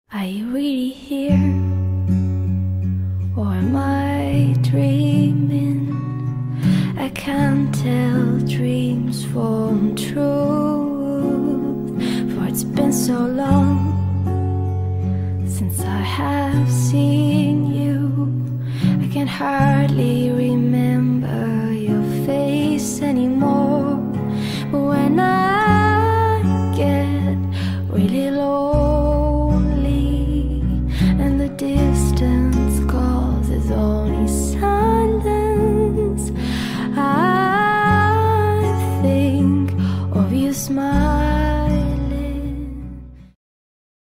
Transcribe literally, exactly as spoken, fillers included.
Are you really here? Or am I dreaming? I can't tell dreams from truth, for it's been so long since I have seen you. I can hardly